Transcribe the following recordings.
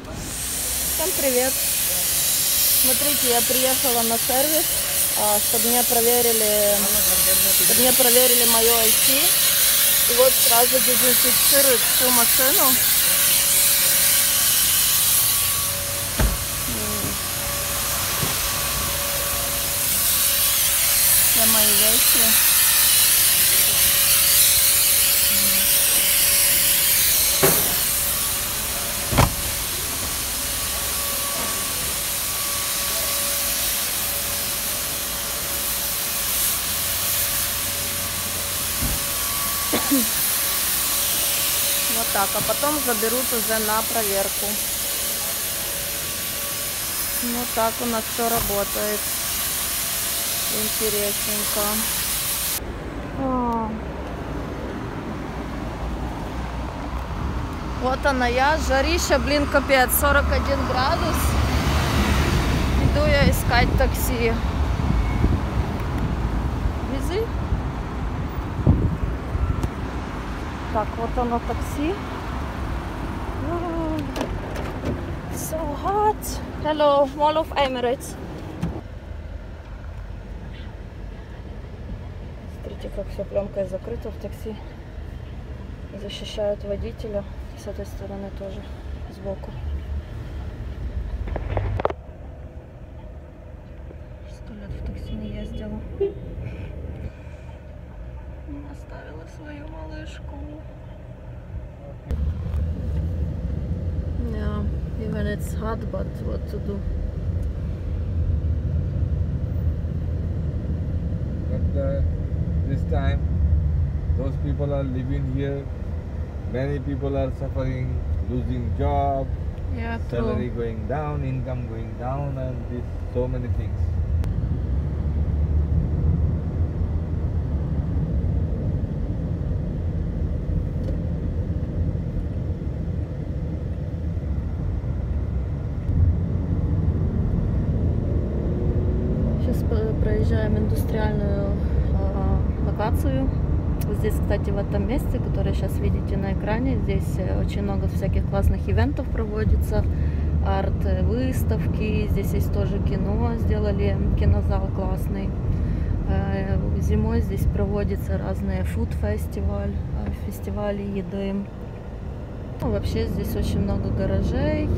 Всем привет! Смотрите, я приехала на сервис, чтобы мне проверили мое IT. И вот сразу дезинфицируют всю машину. Все мои вещи. Вот так, а потом заберут уже на проверку. Вот так у нас все работает. Интересненько. Вот она я, жарища, блин, капец, 41 градус. Иду я искать такси. Вези. Так, вот оно такси. So hot. Hello, Mall of Emirates. Смотрите, как все пленкой закрыто в такси. Защищают водителя. С этой стороны тоже, сбоку. 100 лет в такси не ездила. Оставила свою малышку. Yeah, even it's hot, but what to do? But this time, those people are living here. Many people are suffering, losing job, Yeah, salary going down, income going down, and this so many things. Сейчас проезжаем индустриальную локацию. Здесь, кстати, в этом месте, которое сейчас видите на экране, здесь очень много всяких классных ивентов проводится, арт-выставки, здесь есть тоже кино, сделали кинозал классный. Зимой здесь проводятся разные фуд-фестивали, фестивали еды. Ну, вообще здесь очень много гаражей,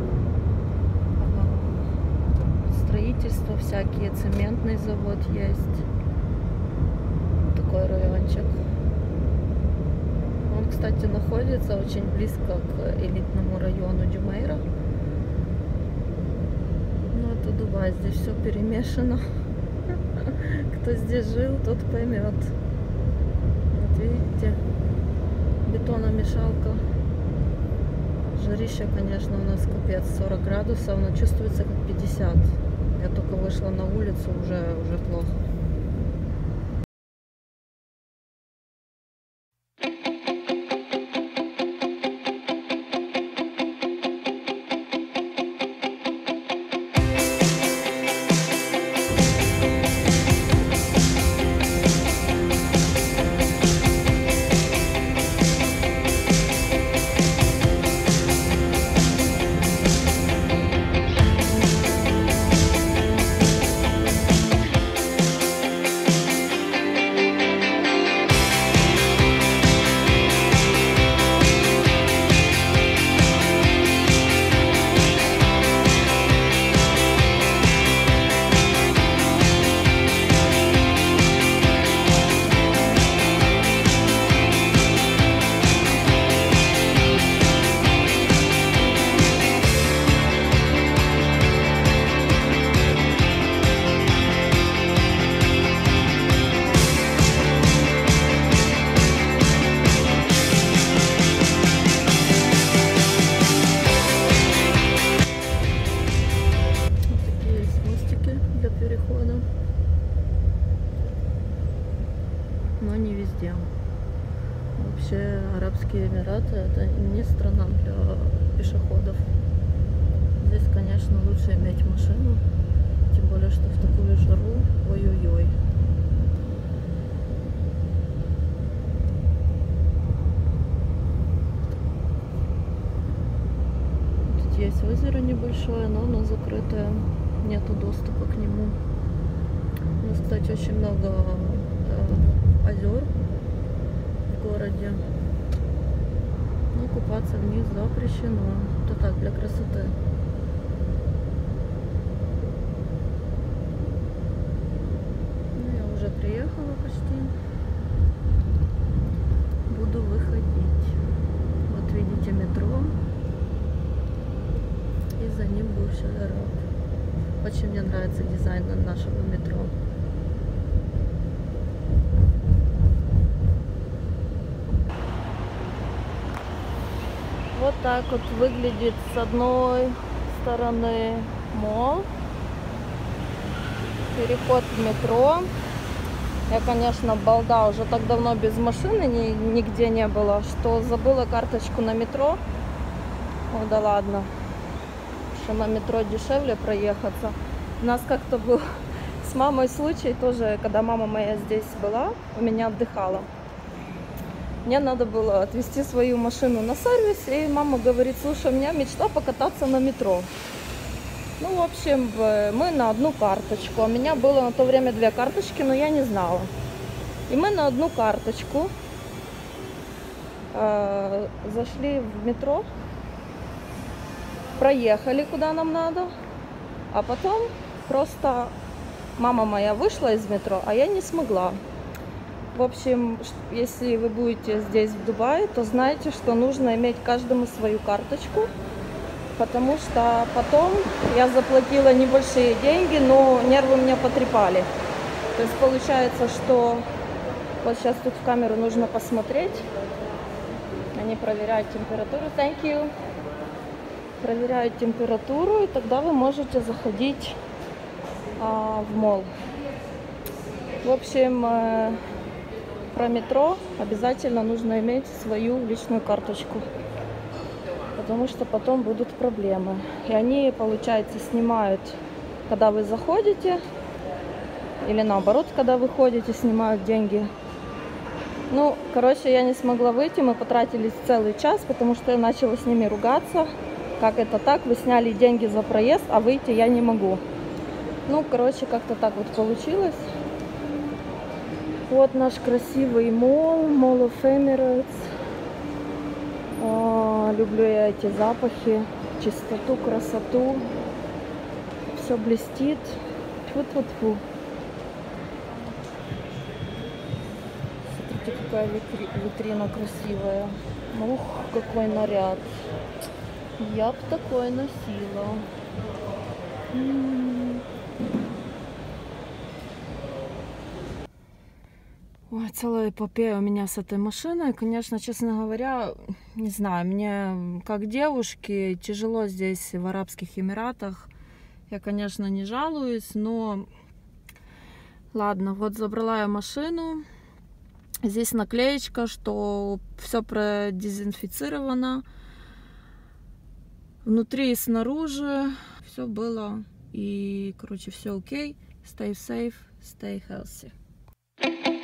строительство всякие, цементный завод есть. Вот такой райончик. Он, кстати, находится очень близко к элитному району Джумейра. Ну, это Дубай, здесь все перемешано. Кто здесь жил, тот поймет. Вот видите, бетономешалка. Жарища, конечно, у нас капец, 40 градусов, но чувствуется как 50. Я только вышла на улицу, уже плохо. Но не везде. Вообще Арабские Эмираты это не страна для пешеходов. Здесь, конечно, лучше иметь машину, тем более, что в такую жару, ой-ой-ой. Вот есть озеро небольшое, но оно закрытое, нету доступа к нему. У нас, кстати, очень много озер в городе, но купаться в них запрещено. Это так, для красоты. Ну, я уже приехала почти. Буду выходить. Вот видите метро. И за ним бывший Араб. Очень мне нравится дизайн нашего метро. Вот так вот выглядит с одной стороны молл. Переход в метро. Я, конечно, балда, уже так давно без машины нигде не было, что забыла карточку на метро. О, да ладно. Что на метро дешевле проехаться. У нас как-то был с мамой случай тоже, когда мама моя здесь была, у меня отдыхала. Мне надо было отвезти свою машину на сервис, и мама говорит: слушай, у меня мечта покататься на метро. Ну, в общем, мы на одну карточку. У меня было на то время 2 карточки, но я не знала. И мы на одну карточку зашли в метро, проехали куда нам надо, а потом просто мама моя вышла из метро, а я не смогла. В общем, если вы будете здесь, в Дубае, то знайте, что нужно иметь каждому свою карточку, потому что потом я заплатила небольшие деньги, но нервы меня потрепали. То есть получается, что вот сейчас тут в камеру нужно посмотреть. Они проверяют температуру. Thank you. Проверяют температуру, и тогда вы можете заходить в молл. В общем, про метро обязательно нужно иметь свою личную карточку, потому что потом будут проблемы. И они, получается, снимают, когда вы заходите, или наоборот, когда вы ходите, снимают деньги. Ну, короче, я не смогла выйти, мы потратили целый час, потому что я начала с ними ругаться. Как это так? Вы сняли деньги за проезд, а выйти я не могу. Ну, короче, как-то так вот получилось. Вот наш красивый молл, Mall of Emirates. Люблю я эти запахи, чистоту, красоту. Все блестит. Тьфу-тьфу-тьфу. Смотрите, какая витрина красивая. Ух, какой наряд. Я б такой носила. Ой, целая эпопея у меня с этой машиной. Конечно, честно говоря, не знаю, мне как девушке тяжело здесь, в Арабских Эмиратах. Я, конечно, не жалуюсь, но ладно, вот забрала я машину. Здесь наклеечка, что все продезинфицировано. Внутри и снаружи все было. И, короче, все окей. Stay safe, stay healthy.